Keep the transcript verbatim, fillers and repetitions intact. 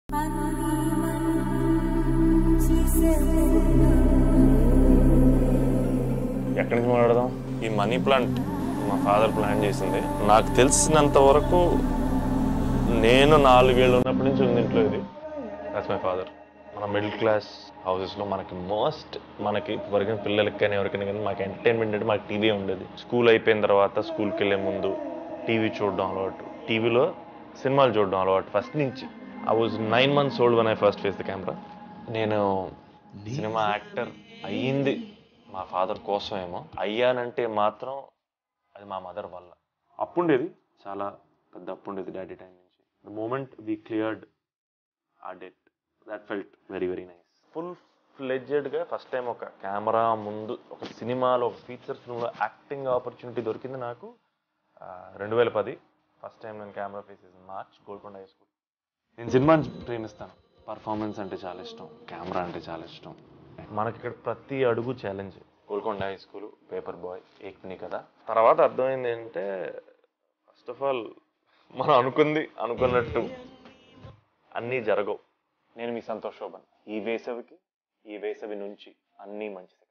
ఎక్కడి నుంచి మాట్లాడదాం? ఈ మనీ ప్లాంట్ మా ఫాదర్ ప్లాన్ చేసింది. నాకు తెలిసినంత వరకు నేను నాలుగేళ్ళు ఉన్నప్పటి నుంచి ఉంది ఇంట్లో ఇది. That's my father. మన మిడిల్ క్లాస్ హౌసెస్లో మనకి మోస్ట్ మనకి వరకు పిల్లలకి కానీ ఎవరికైనా కానీ మాకు ఎంటర్టైన్మెంట్ అంటే మాకు టీవీ ఉండేది. స్కూల్ అయిపోయిన తర్వాత స్కూల్కి వెళ్ళే ముందు టీవీ చూడడం అలవాటు, టీవీలో సినిమాలు చూడడం అలవాటు ఫస్ట్ నుంచి. I was nine months old when I first face the camera. నేను సినిమా యాక్టర్ అయ్యింది మా ఫాదర్ కోసమేమో, అయ్యానంటే మాత్రం అది మా మదర్ వల్ల. అప్పుండేది చాలా పెద్ద అప్పుండేది డాడీ టైం నుంచి. ద మూమెంట్ వీ క్లియర్డ్ ఆ debt, that felt very very nice. Full ఫ్లెడ్జెడ్గా ఫస్ట్ టైం ఒక కెమెరా ముందు ఒక సినిమాలో ఒక ఫీచర్ ఫిల్మ్లో యాక్టింగ్ ఆపర్చునిటీ దొరికింది నాకు రెండు వేల పది. ఫస్ట్ టైం నేను కెమెరా ఫేస్ చేసిన మార్చ్, గోల్కొండ హై స్కూల్. నేను సినిమాని ప్రేమిస్తాను. పర్ఫార్మెన్స్ అంటే చాలా ఇష్టం, కెమెరా అంటే చాలా ఇష్టం. మనకి ఇక్కడ ప్రతి అడుగు challenge. Golconda high school, paper boy, ఏక్ని కదా. తర్వాత అర్థమైంది ఏంటంటే ఫస్ట్ ఆఫ్ ఆల్ మనం అనుకుంది అనుకున్నట్టు అన్నీ జరగవు. నేను మీ సంతోష్ శోభన్. ఈ వేసవికి ఈ వేసవి నుంచి అన్నీ మంచి